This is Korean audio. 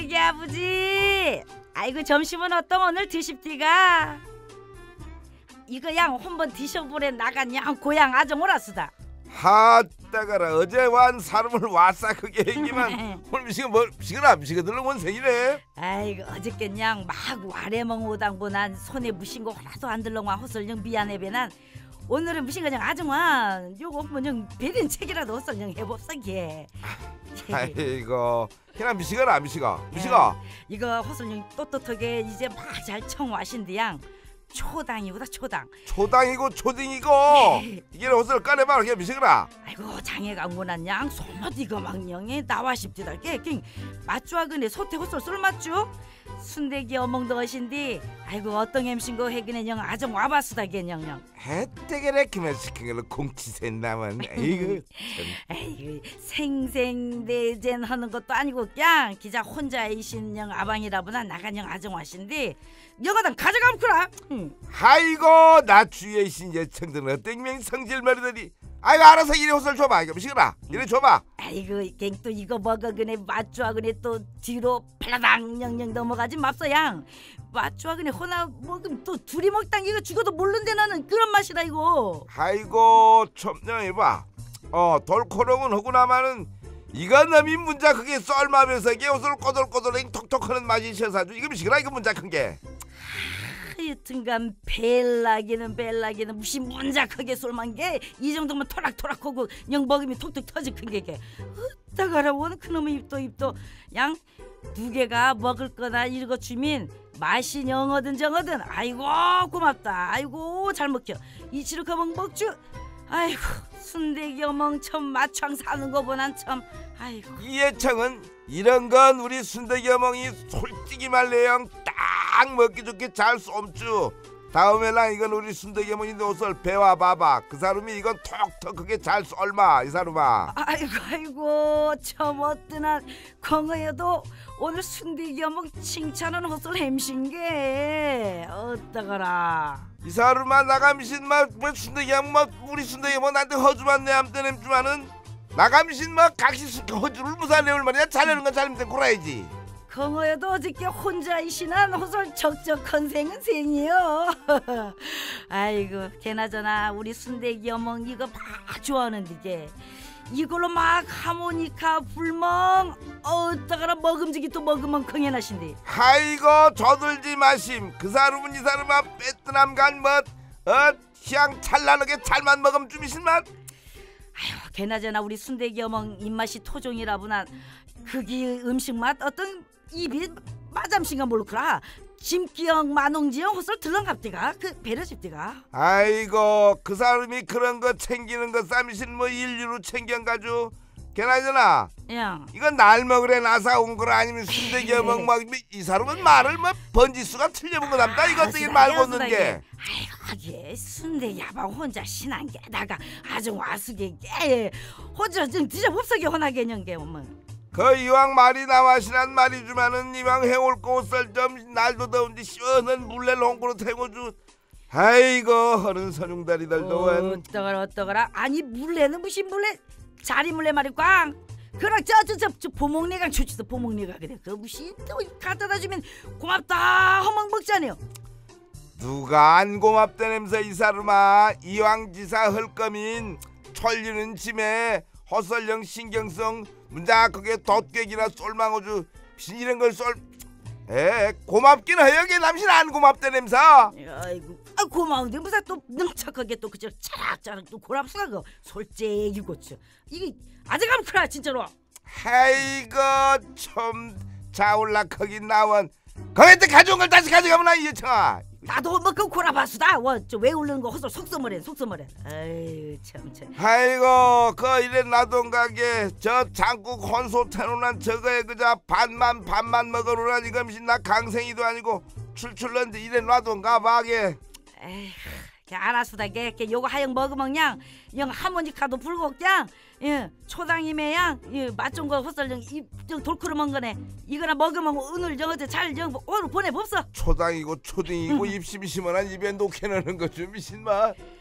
아버지게 아버지. 아이고 점심은 어떤 오늘 드십디가? 이거 양 한번 드셔보래 나간 양 고향 아정 오라수다. 하따가라 어제 완 사람을 왔사 그게 얘기만 오늘 미시가 뭐 미시가 들러 원생이래. 아이고 어저께 양 막 와래멍 오당고 난 손에 무신 거 하나도 안 들렁와 호설령 미안해 배난 오늘은 무신 그냥 아정만 요거 뭐냥 배린 책이라도 호설령 해봅사게. 아이고 그냥 미시가 이거 호설령 떳떳하게 이제 막 잘 청와신디 양 초당이구다 초당. 초당이고 초딩이고 이게 옷을 꺼내봐 그냥 미시거라. 아이고 장애가 온고난 양 손맛 이거 막령에 나와 싶디다 게 맞주아 그네 소태 호설 술 맞주 순대기 어멍도 하신디. 아이고 어떤 햄신고 해기네 영 아정 와봤수다 게냥냥 해뜨게래 그만 시킨 걸로 공치센 남은. 아이고 생생대젠 하는 것도 아니고 그냥 기자 혼자이신 영 아방이라보나 나간 영 아정 와신디 영어당 가져가면 그라. 아이고 나 주위에 있신 예청들은 어땡명 성질머리더니 아이고 알아서 이래 옷을 줘봐 이거 미시거라 이래 줘봐. 아이고 갱또 이거 먹어 그네 맞주아 그네 또 뒤로 팔라당 영영 넘어가지 맙소 양. 맞주아 그네 호나 먹으면 또 둘이 먹당 이거 죽어도 모른데 나는 그런 맛이다 이거. 아이고 첨령해봐. 돌코롱은 하고나마는 이건 놈이 문자 크게 썰마면서 이게 옷을 꼬들꼬들 톡톡하는 맛이 있어서 이거 미시거라 이거 문자 큰게. 하여튼간 벨라기는 무슨 문자 크게 쏠만 게 이 정도면 토락토락하고 영 먹으면 톡톡 터지 큰 게게 어따가라 원 그놈의 입도 양 두 개가 먹을 거나 읽어주면 맛이 영어든 정어든 아이고 고맙다. 아이고 잘 먹혀 이치로 가멍 먹주. 아이고 순대기 어멍 참 마창 사는 거 보난 참. 아이고 이예청은 이런 건 우리 순대기 어멍이 솔직히 말래요 딱 먹기 좋게 잘 쏨쭈. 다음에랑 이건 우리 순대기 어머니 옷을 배워봐봐. 그 사람이 이건 톡톡 그게 잘 썰마 이 사람아. 아이고 참 어떠나 광어여도 오늘 순대기 어멍 칭찬은 헛설 햄신게 어떠거라. 이 사람아 나감신 뭐 순대기 어멍 우리 순대기 어멍 나한테 허주만 내 암때 냄주만은 나감신 각시 허주를 무사내올 말이야. 잘하는 건 잘하면 고라야지. 광어여도 어저께 혼자이시난 호설 적적한 생은 생이요. 아이고 개나저나 우리 순대기 어멍 이거 막 좋아하는데 이게 이걸로 막 하모니카 불멍 어따가라 먹음직이 또 먹으면 긍해나신데. 아이고 저들지 마심. 그 사람은 이 사람아 베트남 간 향 찰나게 잘만 먹으면 쯤이신만. 아휴 개나저나 우리 순대기 어멍 입맛이 토종이라보나 그기 음식 맛 어떤 입이 마잠신가 모르구라. 짐기형 만홍지형 호설 들렁갑디가 그 배려집디가. 아이고 그 사람이 그런 거 챙기는 거 쌈이신 뭐 인류로 챙겨가지고 걔나저나 이건 날 먹으래 나사 온 거라 아니면 순대기 어멍 이 사람은 말을 번지수가 틀려본 거 남다 이거 어떻게 말고 없는 게. 아이고 예 순대 야방 혼자 신한 게다가 아주 와수게 게 혼자 좀 드셔봅사게 혼하게 년게 어머. 그 이왕 말이 나와시란 말이지만은 이왕 해올 곳을 좀 날도 더운데 시원한 물레 롱구로 태워주. 아이고 허른 선용다리들도 어떠거라 아니 물레는 무슨 물레 자리 물레 말이 꽝 그럼 저 보목내가 좋지도 보목내가 그래 그 무슨 또 갖다다 주면 고맙다 허멍 먹자네요. 누가 안 고맙다면서 이 사람아. 이왕지사 헐거민 철리는 짐에 헛설령 신경성 문자 그게 덧깨기나 쏠망어주 이런 걸 고맙긴 해요. 남신 안 고맙다면서. 아이고 고마운데 무사 또 능척하게 또 그저 차락차락 또 고랍수가 그 솔직히 고쳐 이게 아직은 크라 진짜로. 아이고 참 자올락하긴 나원 거기 때 가져온 걸 다시 가져가면 이 여청아. 나도 뭐 그 고라바수다. 왜 울르는 거 헛소 속서머래. 아이 참. 아이고 그 이래 놔둔 가게 저 장국 혼소 태우난 저거에 그저 반만 먹어놓으란 이것이 나 강생이도 아니고 출출런데 이래 놔둔 가봐게. 에휴 알았수다 게 요거 하영 먹으면 양 하모니카도 불고 양 초당임에 양 맛 좋은 거 헛설 이 돌크로 먹은 거네. 이거나 먹으면 오늘 어제 잘 오늘 보내봅소. 초당이고 초딩이고 입심이 심한 입에 녹해내는 거 좀 미신마.